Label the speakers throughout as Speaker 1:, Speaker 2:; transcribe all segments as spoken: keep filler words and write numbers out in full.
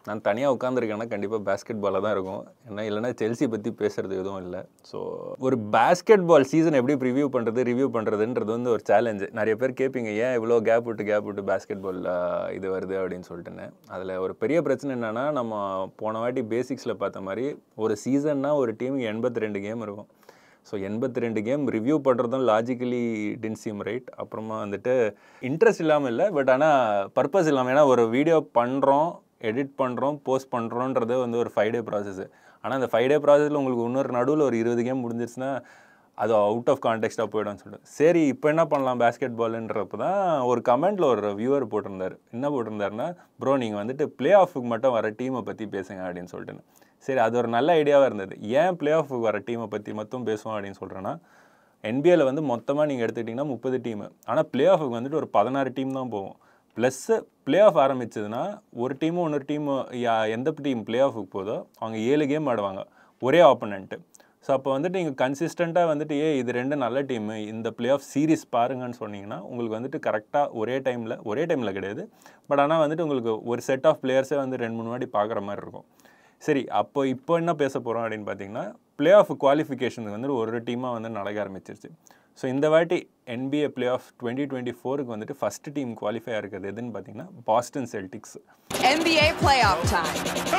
Speaker 1: நான் தனியாக உட்காந்துருக்கேன்னா கண்டிப்பாக பேஸ்கெட் பாலாக தான் இருக்கும். ஏன்னா இல்லைனா செல்சி பற்றி பேசுகிறது எதுவும் இல்லை. ஸோ ஒரு பேஸ்கெட் பால் சீசன் எப்படி ரிவ்யூ பண்ணுறது ரிவ்யூ பண்ணுறதுன்றது வந்து ஒரு சேலஞ்சு. நிறைய பேர் கேட்பீங்க, ஏன் இவ்வளோ கேப் விட்டு கேப் விட்டு பேஸ்கெட் பால் இது வருது அப்படின்னு சொல்லிட்டுன்னு. அதில் ஒரு பெரிய பிரச்சனை என்னென்னா, நம்ம போன வாட்டி பேசிக்ஸில் பார்த்த மாதிரி ஒரு சீசன்னா ஒரு டீமுக்கு எண்பத்தி ரெண்டு கேம் இருக்கும். ஸோ எண்பத்தி ரெண்டு கேம் ரிவ்யூ பண்ணுறதும் லாஜிக்கலி டின் சீம் ரைட். அப்புறமா வந்துட்டு இன்ட்ரெஸ்ட் இல்லாமல் இல்லை, பட் ஆனால் பர்பஸ் இல்லாமல். ஏன்னா ஒரு வீடியோ பண்ணுறோம், எடிட் பண்ணுறோம், போஸ்ட் பண்ணுறோன்றது வந்து ஒரு ஃபைவ் டே ப்ராசஸ். ஆனால் அந்த ஃபைவ் டே ப்ராசஸில் உங்களுக்கு இன்னொரு நடுவில் ஒரு இருபது கேம் முடிஞ்சிருச்சுன்னா அது அவுட் ஆஃப் கான்டெக்ஸ்டாக போய்டும்னு சொல்லிட்டு, சரி இப்போ என்ன பண்ணலாம் பேஸ்கெட் பாலுன்றப்போ தான் ஒரு கமெண்ட்டில் ஒரு வியூவர் போட்டிருந்தார். என்ன போட்டிருந்தாருன்னா, ப்ரோ நீங்கள் வந்துட்டு பிளே ஆஃபுக்கு மட்டும் வர டீமை பற்றி பேசுங்க அப்படின்னு சொல்லிட்டுன்னு. சரி, அது ஒரு நல்ல ஐடியாவாக இருந்தது. ஏன் பிளே ஆஃபுக்கு வர டீமை பற்றி மட்டும் பேசுவோம் அப்படின்னு சொல்கிறேன்னா, என்பிஏல வந்து மொத்தமாக நீங்கள் எடுத்துக்கிட்டிங்கன்னா முப்பது டீமு, ஆனால் பிளே ஆஃபுக்கு வந்துட்டு ஒரு பதினாறு டீம் தான் போகும். ப்ளஸ்ஸு பிளே ஆஃப் ஆரம்பிச்சதுன்னா ஒரு டீமும் இன்னொரு டீமு எந்த டீம் பிளே ஆஃபுக்கு போதோ அவங்க ஏழு கேம் ஆடுவாங்க, ஒரே ஆப்போனண்ட்டு. ஸோ அப்போ வந்துட்டு நீங்கள் கன்சிஸ்டண்ட்டாக வந்துட்டு ஏ இது ரெண்டு நல்ல டீமு, இந்த பிளே ஆஃப் சீரீஸ் பாருங்கன்னு சொன்னீங்கன்னா உங்களுக்கு வந்துட்டு கரெக்டாக ஒரே டைமில் ஒரே டைமில் கிடையாது, பட் ஆனால் வந்துட்டு உங்களுக்கு ஒரு செட் ஆஃப் பிளேயர்ஸே வந்து ரெண்டு மூணு வாட்டி பார்க்குற மாதிரி இருக்கும். சரி, அப்போ இப்போ என்ன பேச போகிறோம் அப்படின்னு பார்த்தீங்கன்னா, பிளே ஆஃப் குவாலிஃபிகேஷனுக்கு வந்து ஒரு டீமாக வந்து நடக்க ஆரம்பிச்சிருச்சு. ஸோ இந்த வாட்டி NBA playoff twenty twenty ஃபோருக்கு வந்துட்டு ஃபர்ஸ்ட் டீம் குவாலிஃபை இருக்கிறது எதுன்னு பார்த்தீங்கன்னா Boston Celtics.
Speaker 2: NBA playoff time.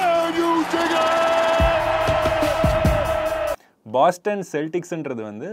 Speaker 1: Boston செல்டிக்ஸ்ன்றது வந்து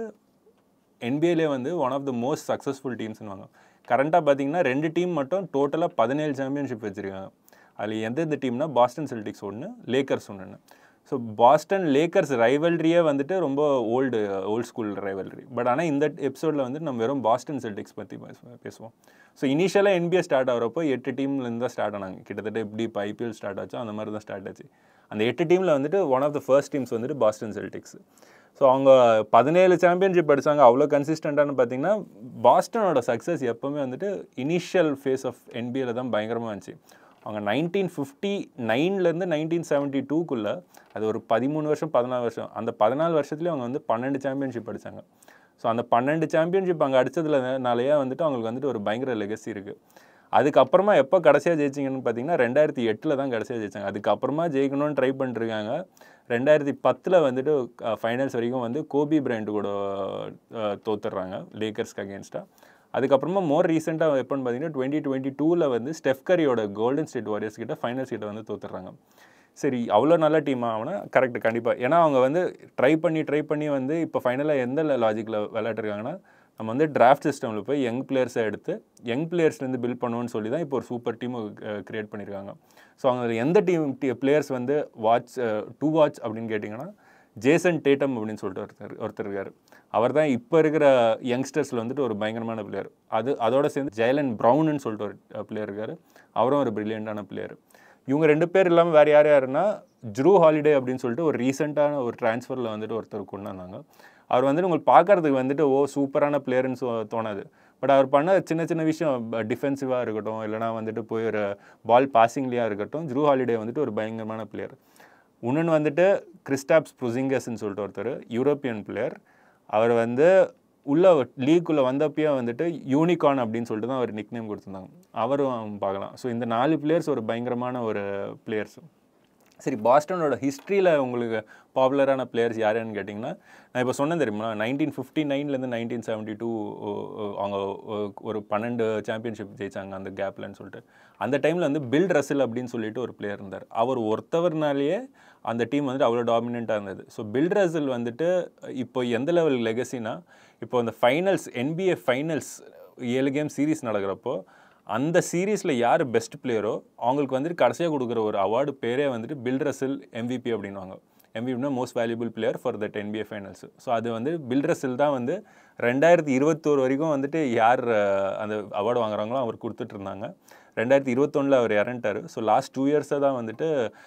Speaker 1: என்பிஏலே வந்து one of the most successful டீம்ஸ்னுவாங்க. கரண்ட்டாக பார்த்தீங்கன்னா ரெண்டு டீம் மட்டும் டோட்டலாக பதினேழு சாம்பியன்ஷிப் வச்சுருக்காங்க. அதில் எந்தெந்த டீம்னா பாஸ்டன் செல்டிக்ஸ் ஒன்று, லேக்கர்ஸ் ஒன்று. ஸோ பாஸ்டன் லேக்கர்ஸ் ரைவல்ரியே வந்துட்டு ரொம்ப old old school rivalry. But ஆனால் இந்த எபிசோடில் வந்து நம்ம வெறும் பாஸ்டன் செல்டிக்ஸ் பற்றி பேசுவோம். ஸோ இனிஷியலாக என்பிஏ ஸ்டார்ட் ஆகிறப்போ எட்டு டீம்லேருந்து தான் ஸ்டார்ட் ஆனாங்க. கிட்டத்தட்ட எப்படி இப்போ ஐபிஎல் ஸ்டார்ட் ஆச்சோ அந்த மாதிரி தான் ஸ்டார்ட் ஆச்சு. அந்த எட்டு டீமில் வந்துட்டு one of the first teams வந்துட்டு பாஸ்டன் செல்டிக்ஸ். ஸோ அவங்க பதினேழு சாம்பியன்ஷிப் அடித்தாங்க. அவ்வளோ கன்சிஸ்டண்ட்டானு பார்த்தீங்கன்னா பாஸ்டனோட சக்ஸஸ் எப்போவுமே வந்துட்டு இனிஷியல் ஃபேஸ் ஆஃப் என்பிஏல தான் பயங்கரமாக இருந்துச்சு. அவங்க நைன்டீன் ஃபிஃப்டி நைன்லேருந்து நைன்டீன் செவன்ட்டி டூக்குள்ளே அது ஒரு பதிமூணு வருஷம் பதினாலு வருஷம் அந்த பதினாலு வருஷத்துலேயும் அவங்க வந்து பன்னெண்டு சாம்பியன்ஷிப் அடித்தாங்க. ஸோ அந்த பன்னெண்டு சாம்பியன்ஷிப் அங்கே அடித்ததுலனாலேயே வந்துட்டு அவங்களுக்கு வந்துட்டு ஒரு பயங்கர லெகசி இருக்குது. அதுக்கப்புறமா எப்போ கடைசியாக ஜெயிச்சிங்கன்னு பார்த்தீங்கன்னா ரெண்டாயிரத்தி எட்டில் தான் கடைசியாக ஜெயிச்சாங்க. அதுக்கப்புறமா ஜெயிக்கணும்னு ட்ரை பண்ணிருக்காங்க. ரெண்டாயிரத்தி பத்தில் வந்துட்டு ஃபைனல்ஸ் வரைக்கும் வந்து கோபி பிரையண்ட் கூட தோத்துடுறாங்க லேக்கர்ஸ்க்கு அகேன்ஸ்டாக. அதுக்கப்புறமா மோர் ரீசெண்டாக எப்போன்னு பார்த்தீங்கன்னா டுவெண்ட்டி டுவெண்ட்டி டூவில் வந்து ஸ்டெஃப் கரியோட கோல்டன் ஸ்டேட் வாரியர்ஸ் கிட்ட ஃபைனல்ஸ் கிட்ட வந்து தோத்துடுறாங்க. சரி, அவ்வளோ நல்ல டீமாக ஆகுனா கரெக்ட் கண்டிப்பாக. ஏன்னா அவங்க வந்து ட்ரை பண்ணி ட்ரை பண்ணி வந்து இப்போ ஃபைனலாக எந்த லாஜிக்கில் விளையாட்டுருக்காங்கன்னா, நம்ம வந்து டிராஃப்ட் சிஸ்டமில் போய் யங் பிளேயர்ஸை எடுத்து யங் பிளேயர்ஸ்லேருந்து பில்ட் பண்ணுவோன்னு சொல்லி தான் இப்போ ஒரு சூப்பர் டீம் க்ரியேட் பண்ணியிருக்காங்க. ஸோ அவங்க எந்த டீம் பிளேயர்ஸ் வந்து வாட்ச் டூ வாட்ச் அப்படின்னு கேட்டிங்கன்னா ஜேசன் டேட்டம் அப்படின்னு சொல்லிட்டு ஒருத்தர் ஒருத்தர் இருக்கார். அவர் தான் இப்போ இருக்கிற யங்ஸ்டர்ஸில் வந்துட்டு ஒரு பயங்கரமான பிளேயர். அது அதோட சேர்ந்து ஜெயலன் ப்ரவுன்னு சொல்லிட்டு ஒரு பிளேயர் இருக்கார். அவரும் ஒரு பிரில்லியண்டான பிளேயர். இவங்க ரெண்டு பேர் இல்லாமல் வேறு யார் யாருன்னா ட்ரூ ஹாலிடே அப்படின்னு சொல்லிட்டு ஒரு ரீசெண்டான ஒரு ட்ரான்ஸ்ஃபரில் வந்துட்டு ஒருத்தர் கொண்டு வந்தாங்க. அவர் வந்துட்டு உங்களுக்கு பார்க்குறதுக்கு வந்துட்டு ஓ சூப்பரான பிளேயர்னு சொ தோணாது. பட் அவர் பண்ண சின்ன சின்ன விஷயம் டிஃபென்சிவாக இருக்கட்டும், இல்லைனா வந்துட்டு போய் ஒரு பால் பாசிங்லேயாக இருக்கட்டும், ட்ரூ ஹாலிடே வந்துட்டு ஒரு பயங்கரமான பிளேயர். இன்னொன்று வந்துட்டு கிறிஸ்டாப்ஸ் புசிங்கஸ்ன்னு சொல்லிட்டு ஒருத்தர் யூரோப்பியன் பிளேயர். அவர் வந்து உள்ள லீக்குள்ளே வந்தப்பயே வந்துட்டு யூனிகார்ன் அப்படின்னு சொல்லிட்டு தான் அவர் நிக் நேம் கொடுத்துருந்தாங்க. அவரும் பார்க்கலாம். ஸோ இந்த நாலு பிளேயர்ஸ் ஒரு பயங்கரமான ஒரு பிளேயர்ஸ். சரி, பாஸ்டனோட ஹிஸ்ட்ரியில் உங்களுக்கு பாப்புலரான பிளேயர்ஸ் யாருன்னு கேட்டிங்கன்னா, நான் இப்போ சொன்னேன் தெரியுமா, நைன்டீன் ஃபிஃப்டி நைன்லேருந்து நைன்டீன் செவன்ட்டி டூ அவங்க ஒரு பன்னெண்டு சாம்பியன்ஷிப் ஜெயித்தாங்க அந்த கேப்லன்னு சொல்லிட்டு. அந்த டைமில் வந்து பில் ரசில் அப்படின்னு சொல்லிட்டு ஒரு பிளேயர் இருந்தார். அவர் ஒருத்தவர்னாலேயே அந்த டீம் வந்துட்டு அவ்வளோ டாமினண்ட்டாக இருந்தது. ஸோ பில் ரசில் வந்துட்டு இப்போ எந்த லெவல் லெகசினா, இப்போ அந்த ஃபைனல்ஸ் என்பிஏ ஃபைனல்ஸ் ஏழு கேம் சீரீஸ் நடக்கிறப்போ அந்த சீரீஸில் யார் பெஸ்ட் பிளேயரோ அவங்களுக்கு வந்துட்டு கடைசியாக கொடுக்குற ஒரு அவார்டு பேரே வந்துட்டு பில் ரசில் எம்விபி அப்படின்வாங்க. எம்விபினா most valuable player for that NBA finals. So அது வந்து பில் ரசில் தான் வந்து ரெண்டாயிரத்தி இருபத்தோரு வரைக்கும் வந்துட்டு யார் அந்த அவார்டு வாங்குறாங்களோ அவர் கொடுத்துட்டு இருந்தாங்க. ரெண்டாயிரத்தி இருபத்தொன்னில் அவர் இறந்துட்டார். ஸோ லாஸ்ட் டூ இயர்ஸாக தான் வந்துட்டு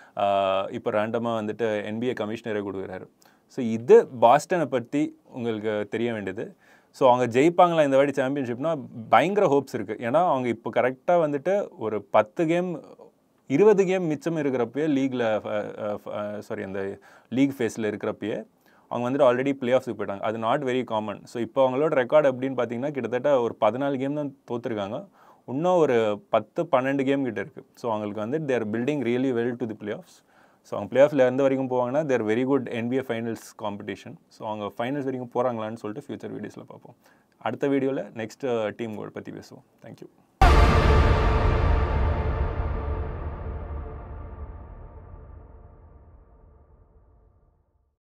Speaker 1: இப்போ ரேண்டமாக வந்துட்டு என்பிஏ கமிஷனரே கொடுக்குறாரு. ஸோ இது பாஸ்டனை பற்றி உங்களுக்கு தெரிய வேண்டியது. ஸோ அவங்க ஜெயிப்பாங்களா இந்த வாட்டி சாம்பியன்ஷிப்னா பயங்கர ஹோப்ஸ் இருக்குது. ஏன்னா அவங்க இப்போ கரெக்டாக வந்துட்டு ஒரு பத்து கேம் இருபது கேம் மிச்சம் இருக்கிறப்பயே லீகில் சாரி அந்த லீக் ஃபேஸில் இருக்கிறப்பயே அவங்க வந்துட்டு ஆல்ரெடி பிளே ஆஃப்ஸுக்கு போயிட்டாங்க. அது நாட் வெரி காமன். ஸோ இப்போ அவங்களோட ரெக்கார்டு எப்படின்னு பார்த்தீங்கன்னா கிட்டத்தட்ட ஒரு பதினாலு கேம் தான் தோற்றுருக்காங்க. இன்னும் ஒரு பத்து பன்னெண்டு கேம் கிட்ட இருக்குது. ஸோ அவங்களுக்கு வந்து they're building really well to the playoffs. So அவங்க பிளே ஆஃபில் எந்த வரைக்கும் போவாங்கன்னா they're very good NBA finals competition. So அவங்க ஃபைனல்ஸ் வரைக்கும் போகிறாங்களான்னு சொல்லிட்டு ஃபியூச்சர் வீடியோஸில் பார்ப்போம். அடுத்த வீடியோவில் நெக்ஸ்ட் டீம் கோல் பற்றி பேசுவோம். தேங்க்யூ.